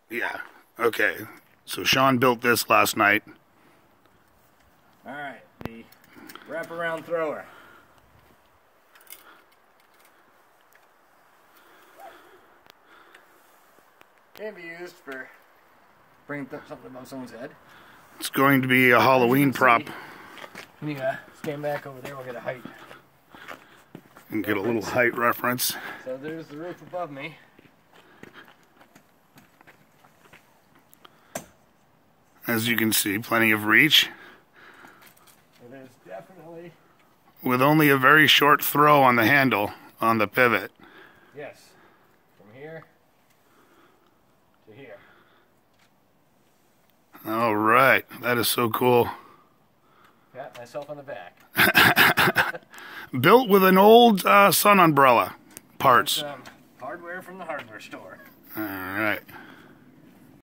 Yeah. Okay. So Sean built this last night. Alright, the wraparound thrower. Can be used for bringing something above someone's head. It's going to be a Halloween prop. When you stand back over there, we'll get a height. And get a little height reference. So there's the roof above me. As you can see, plenty of reach. It is definitely... With only a very short throw on the handle, on the pivot. Yes. From here to here. All right. That is so cool. Pat myself on the back. Built with an old sun umbrella parts. Hardware from the hardware store. All right.